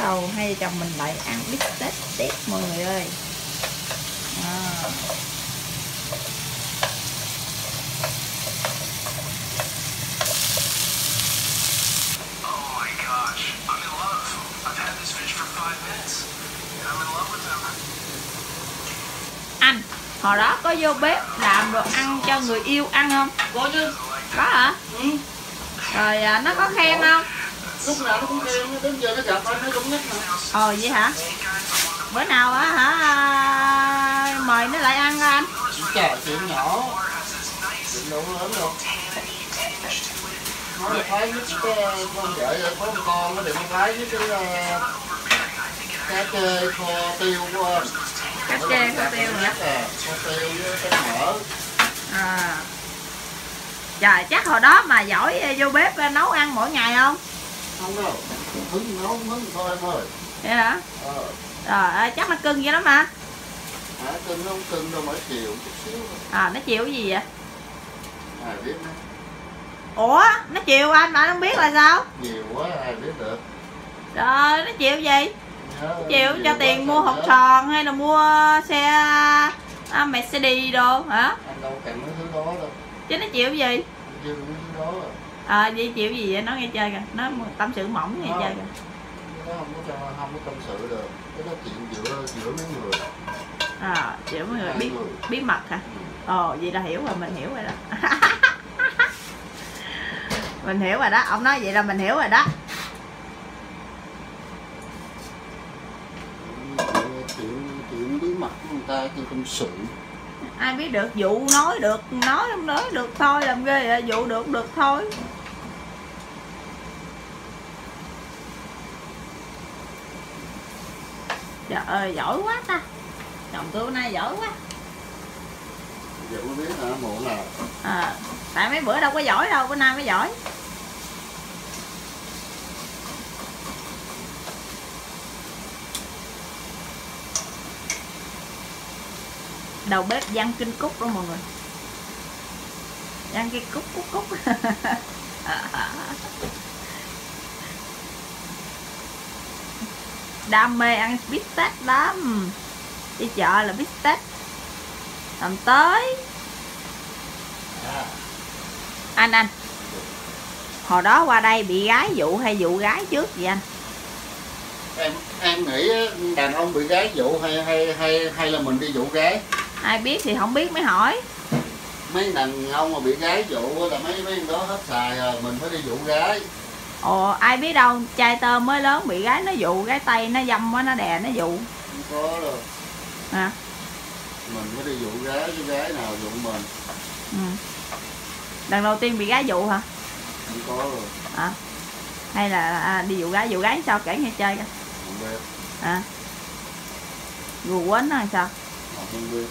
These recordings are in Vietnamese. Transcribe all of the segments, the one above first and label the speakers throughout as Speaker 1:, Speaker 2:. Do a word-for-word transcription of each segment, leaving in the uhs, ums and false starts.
Speaker 1: đầu hai vợ chồng mình lại ăn bít tết tiếp mọi người ơi. À. Anh hồi đó có vô bếp làm đồ ăn cho người yêu ăn không?
Speaker 2: Có chứ.
Speaker 1: Có hả?
Speaker 2: Ừ.
Speaker 1: Rồi à, nó có khen không?
Speaker 2: Lúc nào nó cũng khen, đến giờ nó gặp anh nó cũng nhắc mà.
Speaker 1: Ồ vậy hả? Bữa nào á hả mời nó lại ăn anh?
Speaker 2: Trời, chuyện nhỏ, chuyện đủ lớn luôn. Nói là phái nhất con vợ có một con nó đừng phái với cái cá chê kho tiêu của anh.
Speaker 1: Cá chê kho tiêu hả?
Speaker 2: Kho tiêu với cái mỡ.
Speaker 1: À. Trời, chắc hồi đó mà giỏi vô bếp nấu ăn mỗi ngày không?
Speaker 2: Không đâu, hứng nấu hứng thôi em ơi.
Speaker 1: Vậy hả?
Speaker 2: Ờ.
Speaker 1: Rồi, chắc nó cưng vậy đó mà.
Speaker 2: Hả, cưng nó không cưng đâu, mỗi chiều chút xíu.
Speaker 1: À, nó chịu cái gì vậy?
Speaker 2: Ai biết nữa.
Speaker 1: Ủa, nó chịu anh mà không biết là sao?
Speaker 2: Nhiều quá ai biết được.
Speaker 1: Rồi, nó chịu gì?
Speaker 2: Nhớ,
Speaker 1: Chịu cho tiền mua hột tròn hay là mua xe à, Mercedes đồ hả?
Speaker 2: Anh đâu cần mấy thứ đó đâu.
Speaker 1: Chứ nó chịu gì?
Speaker 2: Chịu mấy thứ đó rồi.
Speaker 1: À, vậy chịu gì vậy? Nó nghe chơi kìa, nó tâm sự mỏng nghe chơi kìa.
Speaker 2: Nó không có cho, không có tâm sự được. Cái đó chuyện giữa giữa mấy người.
Speaker 1: À, chịu mấy người biết bí mật hả? Ồ, vậy là hiểu rồi, mình hiểu rồi đó. Mình hiểu rồi đó, ông nói vậy là mình hiểu rồi đó.
Speaker 2: Chuyện chuyện bí mật của người ta chuyện tâm sự.
Speaker 1: Ai biết được, vụ nói được, nói không nói được thôi, làm ghê vậy, vụ được được thôi. Trời ơi, giỏi quá ta. Chồng tôi hôm nay giỏi quá.
Speaker 2: Giờ có biết hả, muộn nào.
Speaker 1: À, tại mấy bữa đâu có giỏi đâu, bữa nay mới giỏi. Đầu bếp Văn Kinh Cúc đó mọi người. Văn Kinh Cúc Cúc Cúc. Đam mê ăn bít tết lắm. Đi chợ là bít tết. Làm tới.
Speaker 2: À.
Speaker 1: Anh anh. Hồi đó qua đây bị gái dụ hay dụ gái trước vậy anh?
Speaker 2: Em em nghĩ đàn ông bị gái dụ hay hay hay hay là mình đi dụ gái?
Speaker 1: Ai biết thì không biết mới hỏi.
Speaker 2: Mấy đàn ông mà bị gái dụ là mấy mấy đó hết xài rồi, mình phải đi dụ gái.
Speaker 1: Ồ, ai biết đâu, trai tôm mới lớn bị gái nó dụ, gái Tây nó dâm quá nó đè nó dụ.
Speaker 2: Không có đâu.
Speaker 1: À.
Speaker 2: Mình phải đi dụ gái chứ gái nào dụ mình.
Speaker 1: Ừ. Lần đầu tiên bị gái dụ hả?
Speaker 2: Không có rồi.
Speaker 1: À. Hay là à, đi dụ gái, dụ gái sao kể nghe chơi kìa.
Speaker 2: Không biết.
Speaker 1: À. Gù quến nó hay sao?
Speaker 2: Không biết.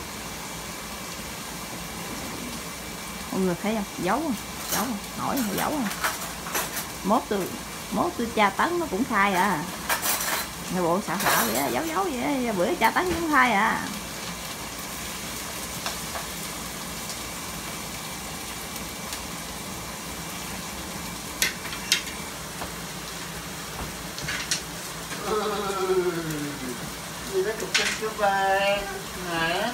Speaker 1: Mọi người thấy không? Giấu không? Giấu không? Hỏi hay giấu không? Mốt tôi mốt tôi tra tấn nó cũng khai à. Nghe bộ xạo xạo vậy đó, giấu giấu vậy đó. Bữa tra tấn cũng khai à.
Speaker 2: Gì đó cục chân cho bạn hả?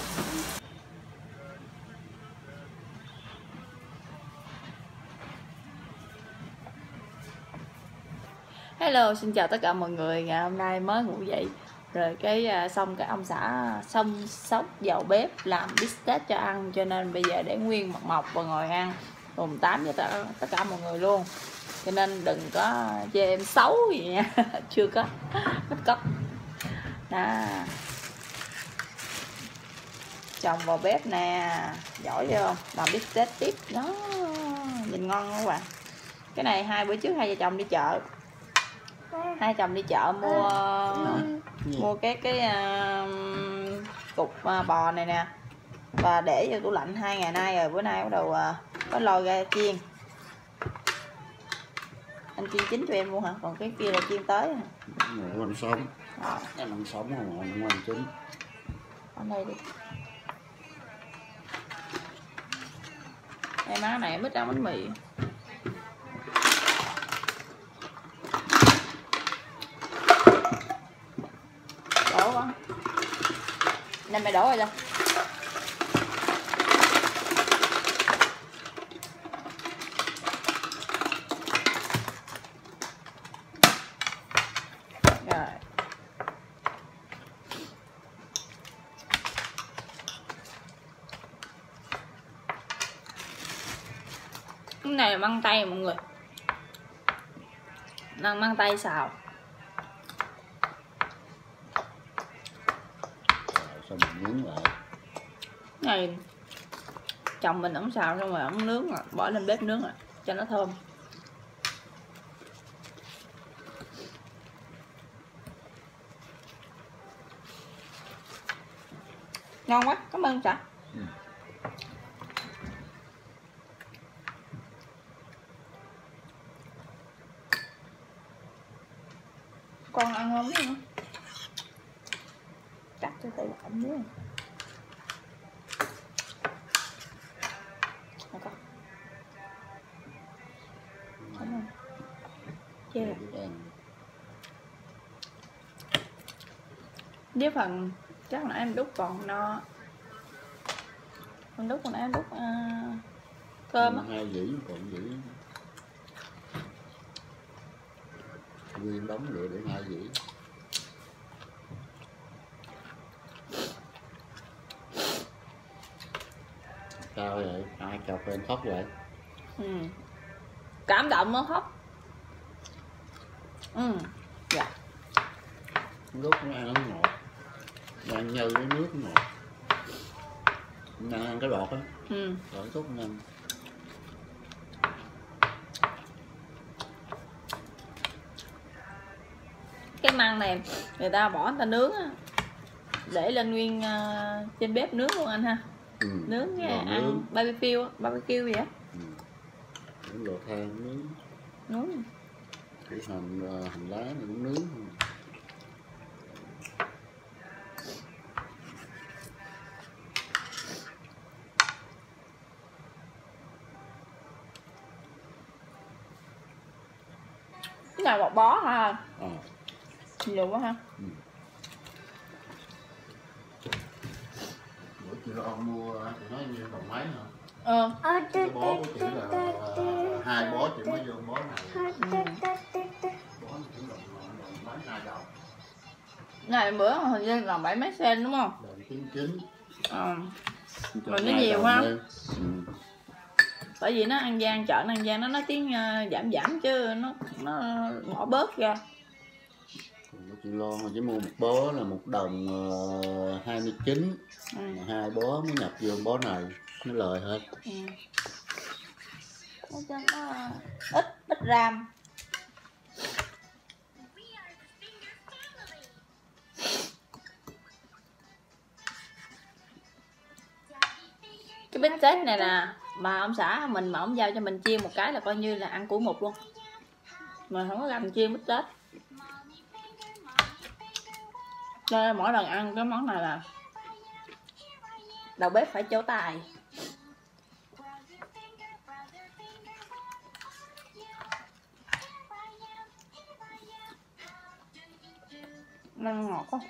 Speaker 1: Hello, xin chào tất cả mọi người. Ngày hôm nay mới ngủ dậy rồi cái uh, xong cái ông xã xông xóc vào bếp làm bít tết cho ăn, cho nên bây giờ để nguyên mặt mọc và ngồi ăn cùng tám với tất, tất cả mọi người luôn, cho nên đừng có chê em xấu gì nha. Chưa có mất cấp đó. Chồng vào bếp nè, giỏi chưa, làm bít tết tiếp đó, nhìn ngon không các bạn. Cái này hai bữa trước hai vợ chồng đi chợ, hai chồng đi chợ mua uh, mua cái cái uh, cục uh, bò này nè, và để vô tủ lạnh hai ngày nay rồi, bữa nay bắt đầu uh, có lôi ra chiên. Anh chiên chín cho em luôn hả? Còn cái kia là chiên tới hả?
Speaker 2: Làm sống. À. Em làm sống không? Em làm chín.
Speaker 1: Ở đây đi. Đây má này bít ăn bánh mì. đổ con. Nên mẹ đổ rồi cho. Rồi. Cái này là măng tây mọi người. Năng măng tây xào.
Speaker 2: Sao mình nướng lại?
Speaker 1: Cái này chồng mình ổng xào xong rồi ổng nướng rồi, bỏ lên bếp nướng rồi cho nó thơm. Ngon quá, cảm ơn xã.
Speaker 2: Ừ.
Speaker 1: Con ăn không biết nữa. Cắt cho tay bỏng nữa. Nè con. Cảm ơn. Chê rồi. Với phần chắc là em đút còn no. Con đút còn em đút uh, cơm á.
Speaker 2: Hai dĩ còn dĩ. Nguyên đóng lửa để hai dĩ. Sao vậy? Ai chọc em khóc vậy?
Speaker 1: Ừ. Cảm động nó khóc. Ừ. Dạ.
Speaker 2: Lúc nó ăn nó ngọt. Nó ăn như cái nước nó ngọt. Nó ăn cái lọt á.
Speaker 1: Ừ.
Speaker 2: Rồi tốt nó ăn.
Speaker 1: Cái măng này người ta bỏ người ta nướng á, để lên nguyên uh, trên bếp nướng luôn anh ha.
Speaker 2: Ừ.
Speaker 1: Nướng nha, ăn
Speaker 2: nướng.
Speaker 1: barbecue barbecue vậy á.
Speaker 2: Ừ. Nướng lò than nướng.
Speaker 1: Nướng.
Speaker 2: Cái hành hành lá này cũng nướng.
Speaker 1: Cái này bột bó ha.
Speaker 2: À.
Speaker 1: Nhiều quá ha.
Speaker 2: Ừ. Bữa chị lo mua chị nói như đồng mấy hả?
Speaker 1: Ờ.
Speaker 2: Cái bó của chị là hai bó chị mới vô bó này.
Speaker 1: Ừ.
Speaker 2: Bó này cũng đồng mấy hai đồng.
Speaker 1: Này bữa hình như là bảy mấy sen đúng không?
Speaker 2: Đồng chín chín.
Speaker 1: Ờ. Mà nó nhiều ha.
Speaker 2: Ừ.
Speaker 1: Bởi vì nó ăn gian, chợ nó ăn gian nó nói tiếng uh, giảm giảm chứ nó nó bỏ bớt ra.
Speaker 2: Còn chị lo mà chỉ mua một bó là một đồng uh, hai mươi chín. Ừ. Hai bó mới nhập vô bó này nó lời hết.
Speaker 1: Ừ. Nó, nó ít ít ram. Cái bít tết này là mà ông xã mình mà ông giao cho mình chiên một cái là coi như là ăn của một luôn, mà không có làm chiên bít tết. Cho nên mỗi lần ăn cái món này là đầu bếp phải trổ tài. Nó ngọt quá.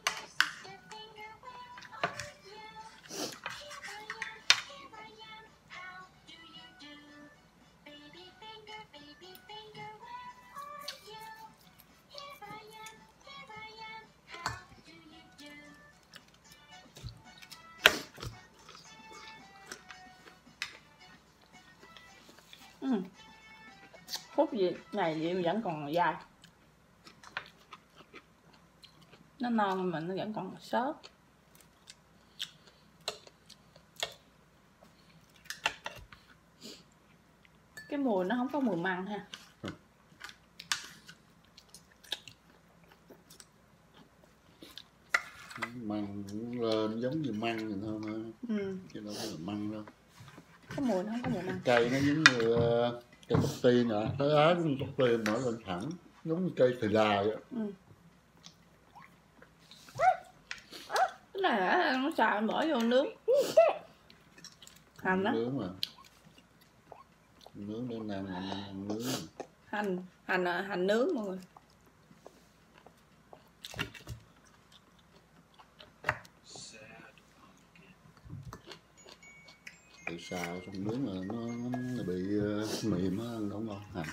Speaker 1: Ừ. Phút gì ngày gì vẫn còn dài, nó non mà nó vẫn còn sớt. Cái mùi nó không có mùi măng ha.
Speaker 2: Măng lên giống như măng vậy thôi mà. Ừ. Chứ đâu phải là măng đâu.
Speaker 1: Cái mùi nó không có mùi măng.
Speaker 2: Cây nó giống như uh, cây tóc tiên à, thấy ái cũng tóc tiên nổi lên thẳng, giống như cây thì đà vậy.
Speaker 1: Ừ. Cái này nó xào bỏ vô nướng. Hành đó.
Speaker 2: Nướng mà. Nướng để ăn ăn nướng.
Speaker 1: Hành, hành hành nướng mọi người.
Speaker 2: xào xào xong nướng là nó, nó bị uh, mềm á, ăn không ngon hành.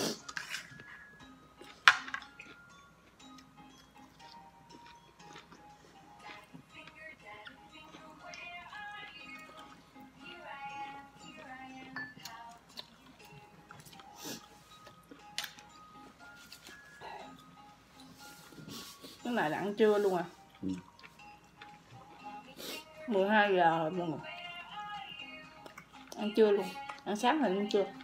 Speaker 1: Cái này là ăn trưa luôn à.
Speaker 2: Ừ.
Speaker 1: mười hai giờ rồi mọi người. Ăn trưa luôn. Ăn sáng rồi ăn trưa.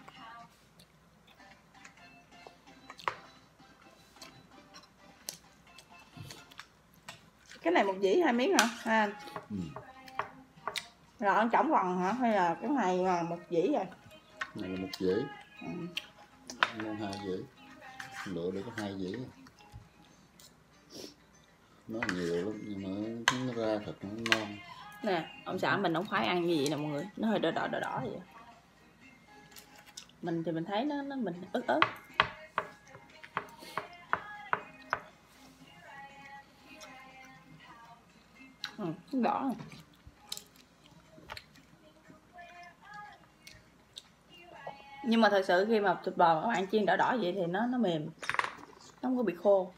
Speaker 1: Cái này một dĩ hai miếng hả? À.
Speaker 2: Ừ.
Speaker 1: Rồi ăn trỏng phần hả? Hay là cái này là một dĩ rồi?
Speaker 2: Này là một dĩ.
Speaker 1: Ừ.
Speaker 2: Ngon hai dĩ. Lựa được có hai dĩ. Nó nhiều lắm nhưng mà nó ra thật nó ngon.
Speaker 1: Nè, ông xã mình không phải ăn như vậy nè mọi người. Nó hơi đỏ đỏ đỏ đỏ vậy. Mình thì mình thấy nó, nó mình ớt ớt. Ừ, đỏ này. Nhưng mà thật sự khi mà thịt bò các bạn chiên đỏ đỏ vậy thì nó nó mềm, nó không có bị khô.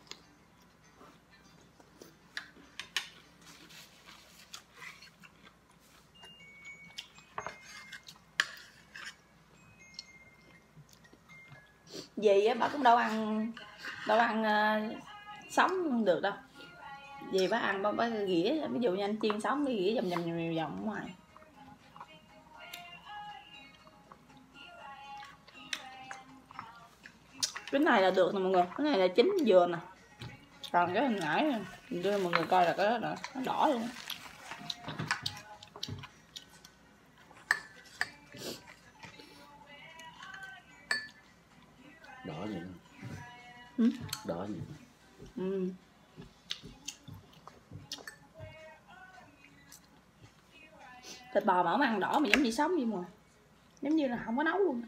Speaker 1: Dì á bà cũng đâu ăn đâu ăn uh, sống được đâu. Dì bà ăn bà, bà ghĩa, ví dụ như anh chiên sống cái ghĩa vòng vòng vòng vòng ngoài. Cái này là được nè mọi người, cái này là chín vừa nè. Còn cái hình nãy mình đưa mọi người coi là cái đó là nó đỏ luôn.
Speaker 2: Đỏ vậy đó.
Speaker 1: Ừ?
Speaker 2: Đỏ vậy.
Speaker 1: Ừ. Thịt bò mà không ăn đỏ mà giống như sống vậy mà, giống như là không có nấu luôn.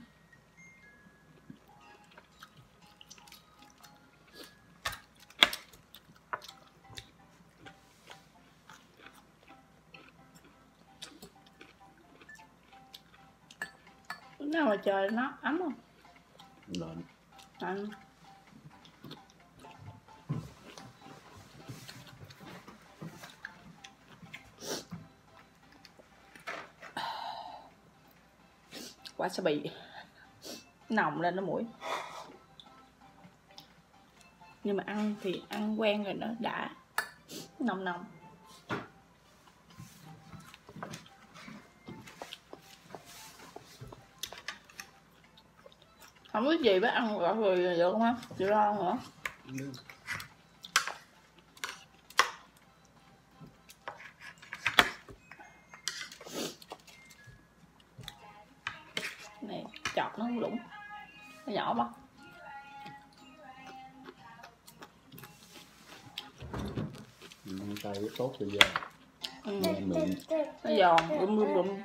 Speaker 1: Lúc nào mà trời nó ấm không?
Speaker 2: Lạnh.
Speaker 1: Lạnh. Wasabi nồng lên nó mũi. Nhưng mà ăn thì ăn quen rồi nó đã nồng nồng. Không biết gì với ăn gọi rồi được không á? Chị lo hả?
Speaker 2: Ừ.
Speaker 1: Này chọt nó không lủng, nó nhỏ quá.
Speaker 2: Măng tay tốt cho da.
Speaker 1: Ừ.
Speaker 2: Mịn.
Speaker 1: Nó giòn rung rung rung.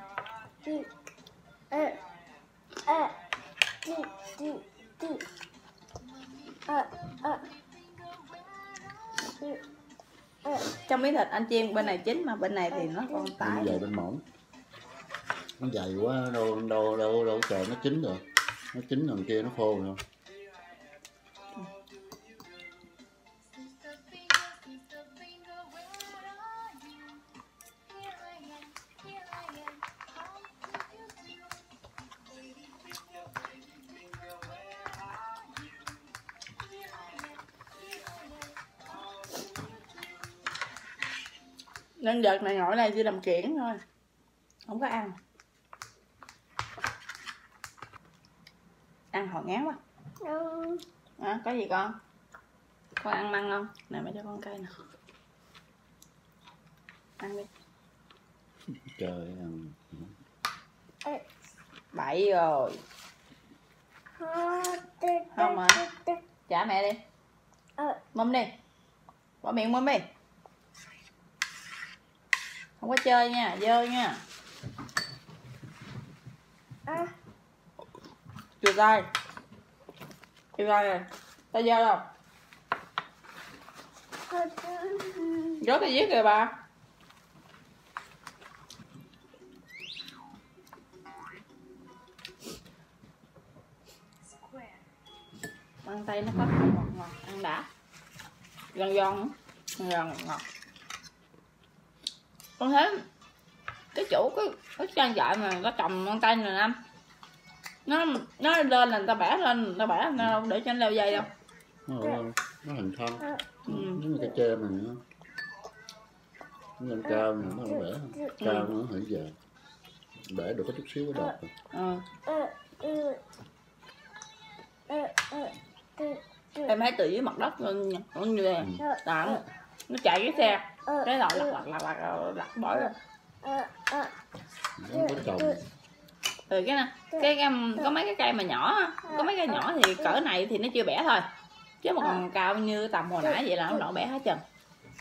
Speaker 1: Trong miếng thịt anh chiên bên này chín mà bên này thì nó còn tái.
Speaker 2: Bên dày bên mỏng. Nó dày quá đâu đâu đâu đâu chờ nó chín rồi. Nó chín lần kia nó khô rồi.
Speaker 1: Nên đợt này ngồi này chỉ làm kiển thôi, không có ăn. Ăn hồi ngán quá.
Speaker 3: Ừ.
Speaker 1: À, có gì con? Con ăn măng không? Nè mẹ cho con cây nè. Ăn đi.
Speaker 2: Trời ăn.
Speaker 1: Bậy rồi. Không mà. Trả mẹ đi. Mâm đi. Bỏ miệng mâm đi. Không có chơi nha, dơ nha.
Speaker 3: À.
Speaker 1: Chùi tay. Chùi tay rồi. Tay dơ đâu? Rớt cái viết kìa bà. đây nó có ngọt ngọt ăn đã, giòn giòn giòn ngọt. Con thấy cái chủ cái cái trang trại mà người ta trồng con tây này năm nó nó lên là người ta bẻ lên, người ta bẻ nó đâu để cho nó leo dây đâu.
Speaker 2: Nó, nó hình thân,
Speaker 1: Ừ.
Speaker 2: giống như cái tre này nữa, nó lên cao nữa nó không bẻ, cao nữa hãy giờ bẻ được có chút xíu cái đọt.
Speaker 1: Ừ. Em thấy từ dưới mặt đất nó như này, đó, nó chạy cái xe, cái đầu lặt lặt lặt lặt lặt bỏ ra.
Speaker 2: Nó có trồng.
Speaker 1: Rồi cái nè, cái, cái có mấy cái cây mà nhỏ, có mấy cây nhỏ thì cỡ này thì nó chưa bẻ thôi, chứ mà còn cao như tầm hồi nãy vậy là nó đổ bẻ hết trơn.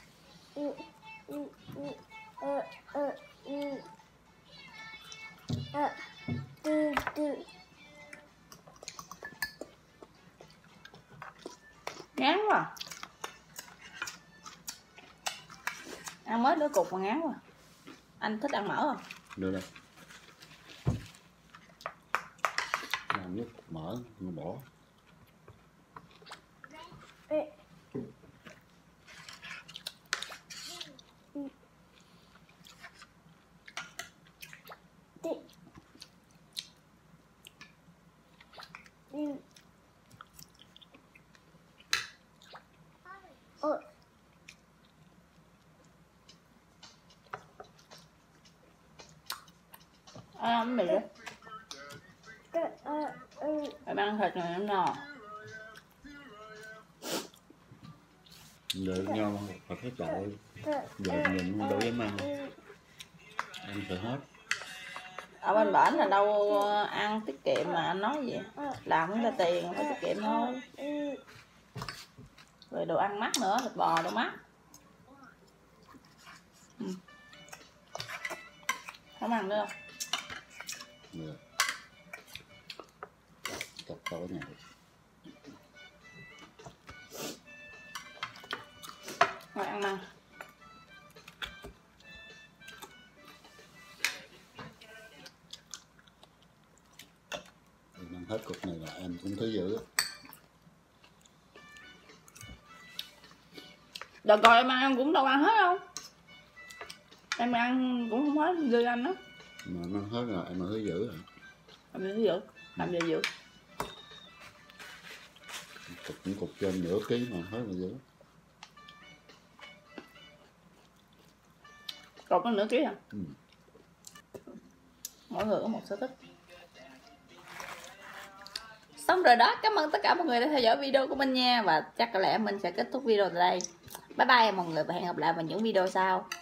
Speaker 1: Ngán quá à. Ăn mới đứa cục mà ngán quá. Anh thích ăn mỡ không?
Speaker 2: Được rồi. Làm nước mỡ nó bỏ.
Speaker 1: À, mì đó. Em ăn thịt này em no.
Speaker 2: Được nhau thật hết trời. Giờ nhìn đâu dám ăn. Ăn sợ hết.
Speaker 1: Ở bên bển là đâu ăn tiết kiệm mà anh nói gì. Làm cũng ra tiền phải tiết kiệm thôi. Rồi đồ ăn mắc nữa, thịt bò đâu mắc. Ừ. Không ăn nữa không?
Speaker 2: Được. Cặp to này.
Speaker 1: Rồi ăn măng.
Speaker 2: Ăn hết cục này là em cũng thứ dữ.
Speaker 1: Đợt rồi em ăn em cũng đâu ăn hết đâu. Em ăn cũng không hết dư anh đó.
Speaker 2: Mà em ăn hết rồi em ăn thứ dữ rồi.
Speaker 1: Làm gì thứ dữ? Làm gì dữ?
Speaker 2: Cục cũng cục trên nửa ký mà hết là dữ.
Speaker 1: Cột nó nửa ký à?
Speaker 2: Ừ.
Speaker 1: Mỗi người có một sở thích. Xong rồi đó, cảm ơn tất cả mọi người đã theo dõi video của mình nha. Và chắc có lẽ mình sẽ kết thúc video tại đây. Bye bye mọi người và hẹn gặp lại vào những video sau.